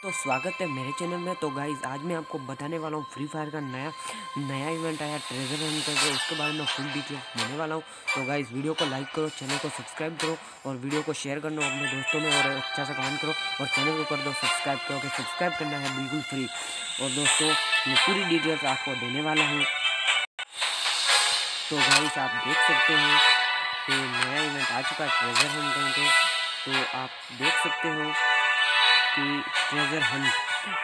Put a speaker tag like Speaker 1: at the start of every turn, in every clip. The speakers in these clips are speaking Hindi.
Speaker 1: तो स्वागत है मेरे चैनल में। तो गाइज आज मैं आपको बताने वाला हूँ फ्री फायर का नया इवेंट आया ट्रेजर हंट करके, उसके बारे में फुल डिटेल्स देने वाला हूँ। तो गाइज वीडियो को लाइक करो, चैनल को सब्सक्राइब करो और वीडियो को शेयर करना अपने दोस्तों में और अच्छा सा कमेंट करो और चैनल को कर दो सब्सक्राइब करो कि सब्सक्राइब करना है बिल्कुल फ्री। और दोस्तों मैं पूरी डिटेल्स आपको देने वाला हूँ। तो गाइज आप देख सकते हैं कि नया इवेंट आ चुका है ट्रेजर हंट करके। तो आप देख सकते हो कि treasure hunt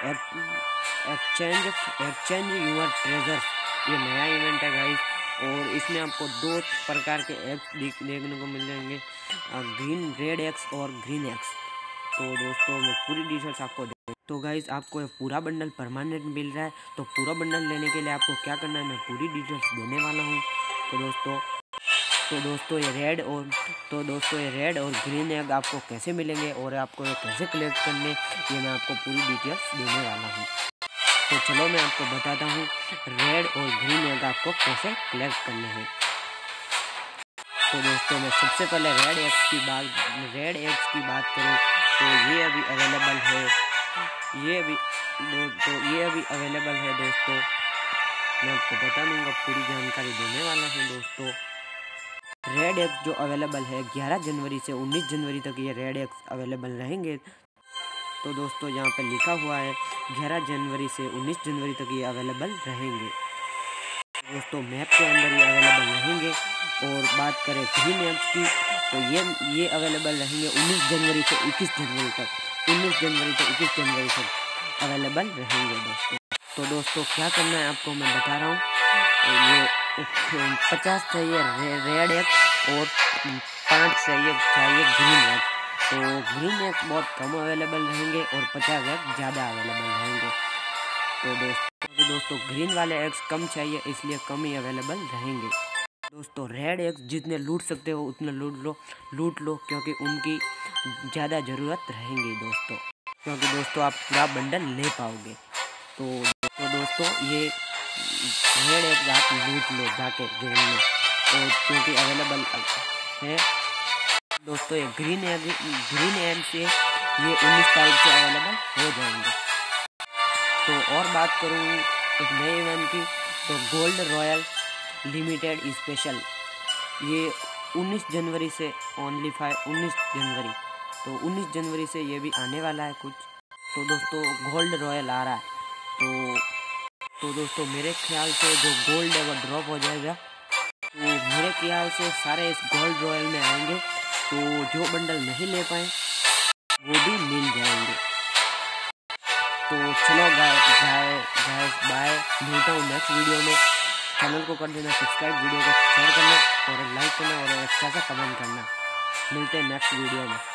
Speaker 1: exchange your treasure, ये नया इवेंट है गाइस। और इसमें आपको दो प्रकार के एक्स देखने को मिल जाएंगे, ग्रीन रेड एक्स और ग्रीन एक्स। तो दोस्तों मैं पूरी डिटेल्स आपको दे। तो गाइस आपको ये पूरा बंडल परमानेंट मिल रहा है। तो पूरा बंडल लेने के लिए आपको क्या करना है मैं पूरी डिटेल्स देने वाला हूँ। तो दोस्तों ये रेड और ग्रीन एग आपको कैसे मिलेंगे और आपको ये कैसे कलेक्ट करने, ये मैं आपको पूरी डिटेल्स देने वाला हूँ। तो चलो मैं आपको बताता हूँ रेड और ग्रीन एग आपको कैसे कलेक्ट करने हैं। तो दोस्तों मैं सबसे पहले रेड एग्स की बात करूँ तो ये अभी अवेलेबल है। ये अभी अवेलेबल है दोस्तों। मैं आपको बता दूँगा, पूरी जानकारी देने वाला हूँ दोस्तों। रेड एग्स जो अवेलेबल है 11 जनवरी से 19 जनवरी तक ये रेड एग्स अवेलेबल रहेंगे। तो दोस्तों यहाँ पे लिखा हुआ है 11 जनवरी से 19 जनवरी तक ये अवेलेबल रहेंगे। दोस्तों मैप के अंदर ये अवेलेबल रहेंगे। और बात करें ग्रीन एग्स की तो ये अवेलेबल रहेंगे 19 जनवरी से 21 जनवरी तक। 19 जनवरी से 21 जनवरी तक अवेलेबल रहेंगे दोस्तों। तो दोस्तों क्या करना है आपको मैं बता रहा हूँ। ये 50 चाहिए रेड एग्स और 5 चाहिए ग्रीन एग्स। तो ग्रीन एग्स बहुत कम अवेलेबल रहेंगे और 50 एग्स ज़्यादा अवेलेबल रहेंगे। तो दोस्तों ग्रीन वाले एग्स कम चाहिए इसलिए कम ही अवेलेबल रहेंगे। दोस्तों रेड एग्स जितने लूट सकते हो उतने लूट लो क्योंकि उनकी ज़्यादा ज़रूरत रहेंगी दोस्तों, क्योंकि दोस्तों आप पूरा बंडल ले पाओगे। तो दोस्तों ये रेड एग्स आप लूट लो जाके गेम में, और क्योंकि अवेलेबल है दोस्तों। ये ग्रीन एग से ये 19 तारीख से अवेलेबल हो जाएंगे। तो और बात करूँ एक नए इवेंट की तो गोल्ड रॉयल लिमिटेड स्पेशल, ये 19 जनवरी से 19 जनवरी, तो 19 जनवरी से ये भी आने वाला है कुछ। तो दोस्तों गोल्ड रॉयल आ रहा है। तो दोस्तों मेरे ख्याल से जो गोल्ड है वो ड्रॉप हो जाएगा। तो मेरे ख्याल से सारे इस गोल्ड रॉयल में आएंगे। तो जो बंडल नहीं ले पाए वो भी मिल जाएंगे। तो चलो गाइस बाय, मिलता हूँ नेक्स्ट वीडियो में। चैनल को कर देना सब्सक्राइब, वीडियो को शेयर करना और लाइक करना और अच्छा सा कमेंट करना। मिलते हैं नेक्स्ट वीडियो में।